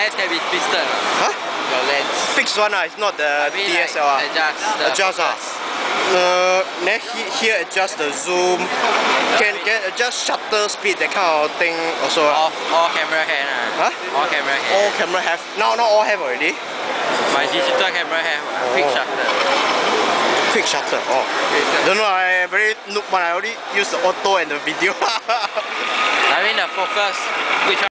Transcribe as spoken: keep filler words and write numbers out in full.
lens can be twisted. Huh? Your lens. Fixed one, uh, it's not the I mean, D S L R. like, adjust. The Adjust, uh. Uh, then he, here adjust the zoom. Can can adjust shutter speed, that kind of thing also. All, all camera can. Uh. Huh? All camera can. All camera have. Now not all have already. My digital camera have uh, quick Oh. shutter. Quick shutter. Oh. Don't know. I very noob one. I only use the auto and the video. I mean the focus. Which one?